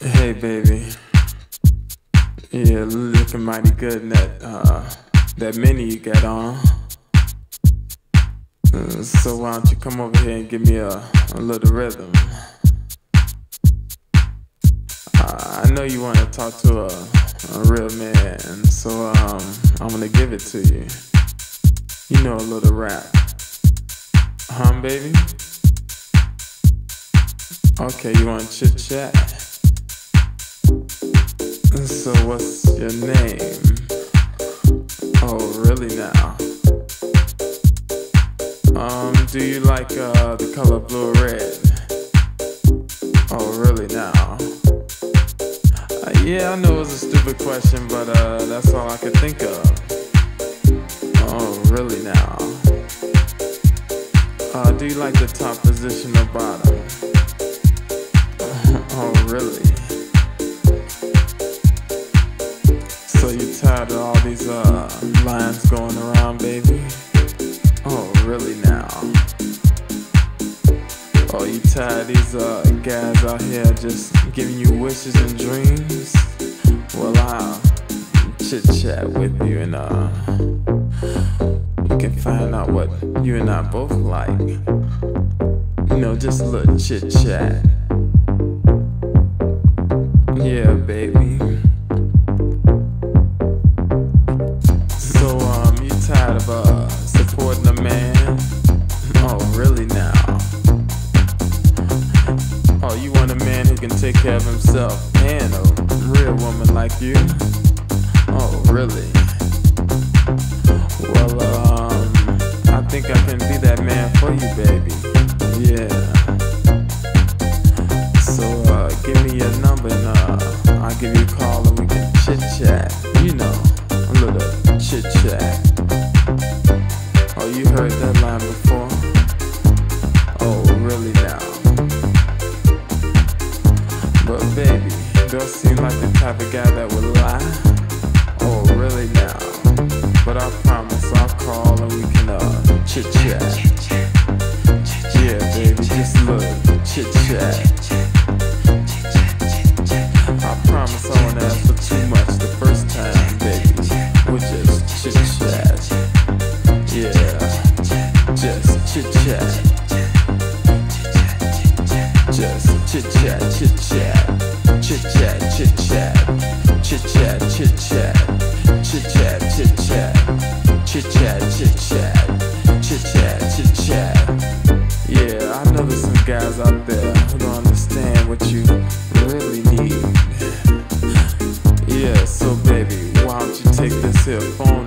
Hey baby, yeah, looking mighty good in that mini you got on. So why don't you come over here and give me a little rhythm? I know you want to talk to a real man, so I'm gonna give it to you. You know a little rap, huh, baby? Okay, you want chit chat? So what's your name? Oh, really now? Do you like the color blue or red? Oh, really now? Yeah, I know it was a stupid question, but that's all I could think of. Oh, really now? Do you like the top position or bottom? Oh, really? So you tired of all these lines going around, baby? Oh, really now? Oh, you tired of these guys out here just giving you wishes and dreams? Well, I'll chit-chat with you and you can find out what you and I both like. You know, just a little chit-chat. Yeah, baby. So, you tired of supporting a man? Oh, really now? Oh, you want a man who can take care of himself and a real woman like you? Oh, really? Well, I think I can be that man for you, baby. Yeah. So, give me your number and I'll give you a call and we can chit-chat. You know, a little chit-chat. Oh, you heard that line before? Oh, really now? But baby, don't seem like the type of guy that would lie. Oh, really now? But I promise I'll call and we can chit-chat. Yeah, baby, just a little chit-chat. I promise I won't ask for too much the first time, baby. We'll just chit-chat. Yeah, just chit-chat. Just chit-chat, chit-chat. Chit-chat, chit-chat. Chit-chat, chit-chat. Chit-chat, chit-chat. Chit-chat, chit-chat. Chit-chat, chit-chat. Yeah, I know there's some guys out there who don't understand what you really need. Yeah, so baby, why don't you take this here phone